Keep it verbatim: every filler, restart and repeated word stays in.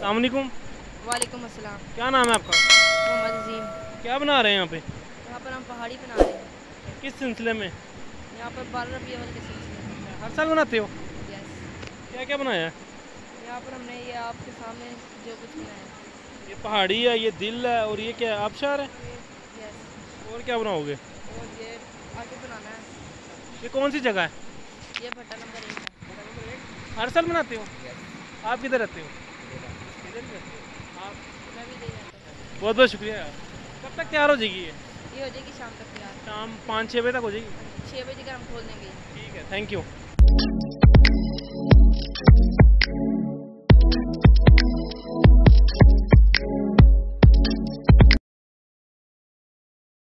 अस्सलाम वालेकुम। वालेकुम अस्सलाम। क्या नाम है आपका? मोहम्मद अजीम। क्या बना रहे हैं यहाँ पे? यहाँ पर हम पहाड़ी बना रहे हैं। किस सिलसिले में? यहाँ पर बारह रबी अव्वल के सिलसिले में। हर साल बनाते हो? यस। क्या क्या बनाया है? यहाँ पर हमने ये आपके सामने जो कुछ बनाया है। ये पहाड़ी है, ये दिल है, और ये क्या है, आबशार है? यस। और क्या बनाओगे? और ये आगे बनाना है। ये कौन सी जगह है? ये भट्टा नंबर एक है। हर साल बनाते हो? यस। आप किधर रहते हो? इधर ही रहते हो आप? मैं भी दे जाता हूँ। बहुत बहुत शुक्रिया यार। कब तक तैयार हो जाएगी ये? ये हो जाएगी शाम तक तैयार। शाम पाँच छः बजे तक हो जाएगी? छः बजे तक हम खोल देंगे। ठीक है, थैंक यू।